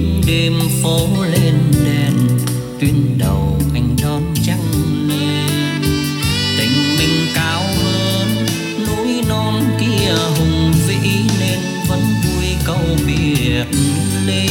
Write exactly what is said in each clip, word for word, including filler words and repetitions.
những đêm phố lên đèn, tuyến đầu anh đón trăng lên. Tình mình cao hơn núi non kia hùng vĩ nên vẫn vui câu biệt ly.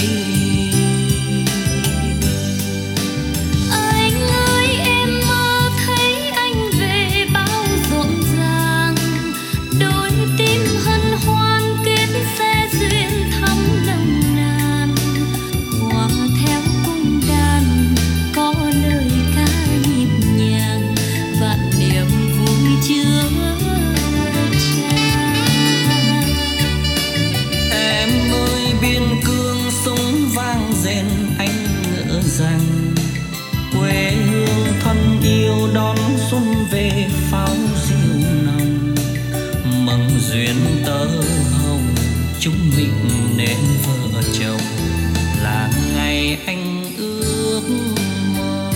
Quê hương thân yêu đón xuân về pháo diều nồng, mừng duyên tơ hồng chúng mình nên vợ chồng là ngày anh ước mong.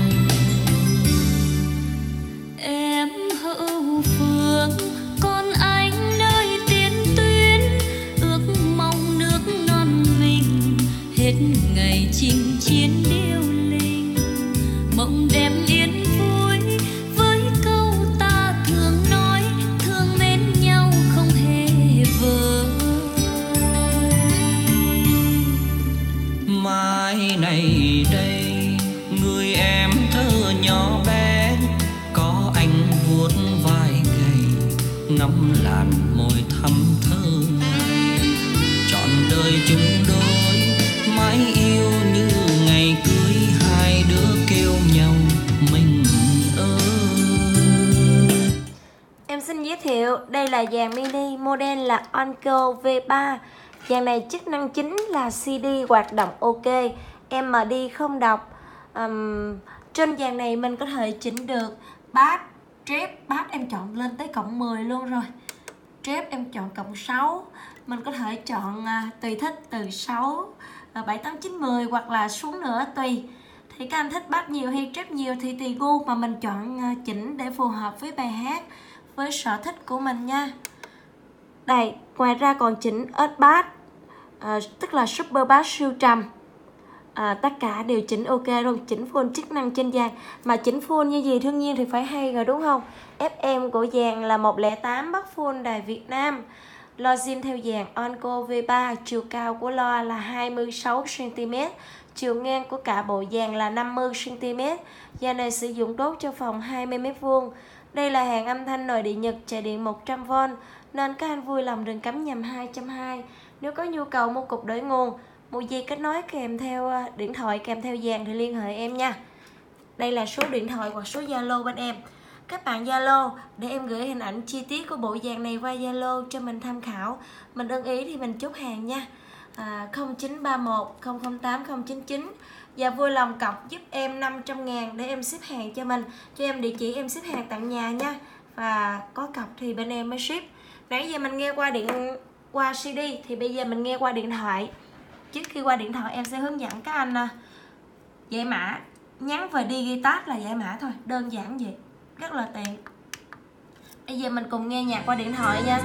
Em hậu phương còn anh nơi tiền tuyến, ước mong nước non mình hết ngày chinh chiến điêu linh, mộng đẹp yên vui với câu ta thường nói, thương mến nhau không hề vơi. Mai này đây người em thơ nhỏ bé, có anh vuốt vai gầy ngắm làn môi thắm thơ ngây, trọn đời chung đôi mãi yêu như ngày cưới hai đứa kêu nhau mình ơi. Em xin giới thiệu đây là dàn mini model là Onco V ba. Dàn này chức năng chính là xê đê hoạt động ok, em em đê không đọc. um, Trên dàn này mình có thể chỉnh được bass, trap. Bass em chọn lên tới cộng mười luôn rồi, trap em chọn cộng sáu. Mình có thể chọn uh, tùy thích từ sáu, uh, bảy, tám, chín, mười hoặc là xuống nữa tùy. Thì các anh thích bass nhiều hay trap nhiều thì tùy gu mà mình chọn uh, chỉnh để phù hợp với bài hát, với sở thích của mình nha. Đây, ngoài ra còn chỉnh ớt bass, à, tức là super bass siêu trầm. à, Tất cả đều chỉnh ok luôn, chỉnh full chức năng trên dàn. Mà chỉnh full như gì đương nhiên thì phải hay rồi đúng không? ép em của dàn là một không tám bắt full đài Việt Nam. Loa zin theo dàn Onco V ba, chiều cao của loa là hai mươi sáu xăng ti mét, chiều ngang của cả bộ dàn là năm mươi xăng ti mét. Dàn này sử dụng đốt cho phòng hai mươi mét vuông. Đây là hàng âm thanh nội địa Nhật chạy điện một trăm vôn, nên các anh vui lòng đừng cắm nhầm hai chấm hai. Nếu có nhu cầu mua cục đổi nguồn, mua dây kết nối kèm theo điện thoại kèm theo dàn thì liên hệ em nha. Đây là số điện thoại hoặc số Zalo bên em. Các bạn Zalo để em gửi hình ảnh chi tiết của bộ dàn này qua Zalo cho mình tham khảo. Mình ưng ý thì mình chốt hàng nha. à, không chín ba một không không tám không chín chín. Và vui lòng cọc giúp em năm trăm ngàn để em ship hàng cho mình. Cho em địa chỉ em ship hàng tận nhà nha. Và có cọc thì bên em mới ship. Nãy giờ mình nghe qua điện qua xê đê thì bây giờ mình nghe qua điện thoại. Trước khi qua điện thoại em sẽ hướng dẫn các anh giải mã. Nhắn về Digitas là giải mã thôi, đơn giản vậy, rất là tiện. Bây giờ mình cùng nghe nhạc qua điện thoại nha.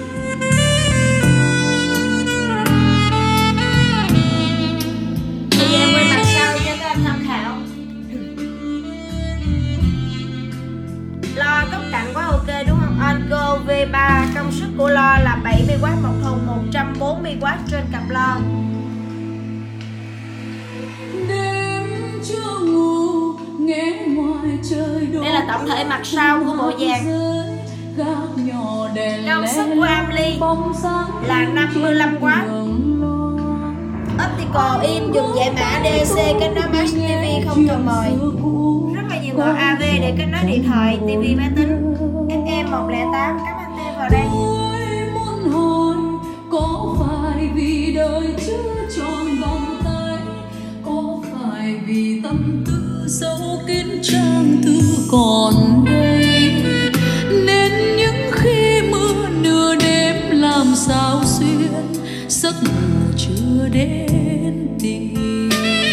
Bây giờ em quay mặt sau cho các anh tham khảo. Loa góc cạnh quá ok đúng không? Onco V ba, công suất của loa là bảy mươi oát một thùng, một trăm bốn mươi oát trên cặp loa. Đây là tổng thể mặt sau của bộ dàn. Công suất của ampli là năm mươi lăm oát. Optical in dùng giải mã đê xê kết nối Max ti vi không cần mời. Rất là nhiều gọi a vê để kết nối điện thoại, ti vi, máy tính. ép em một không tám cắm anten vào đây. Có phải vì đời chưa tròn vòng tay, có phải vì tâm tư sâu kín trang thư còn đây, nên những khi mưa nửa đêm làm sao xuyên giấc ngủ chưa đến tìm.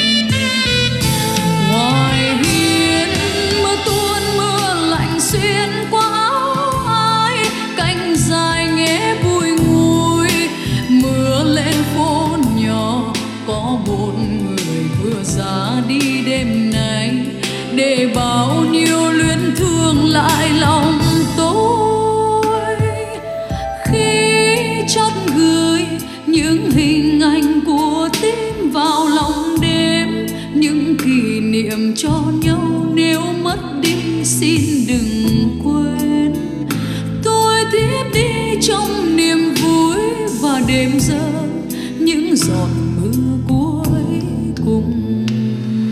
Ngoài hiên mưa tuôn mưa lạnh xuyên qua áo ai, cánh dài nghe bùi ngùi mưa lên phố nhỏ có có một người vừa ra đi đêm nay, để bao nhiêu luyến thương lại lòng tôi. Khi chót gửi những hình ảnh của tim vào lòng đêm, những kỷ niệm cho nhau nếu mất đi xin đừng quên. Tôi tiếp đi trong niềm vui và đêm giờ những giọt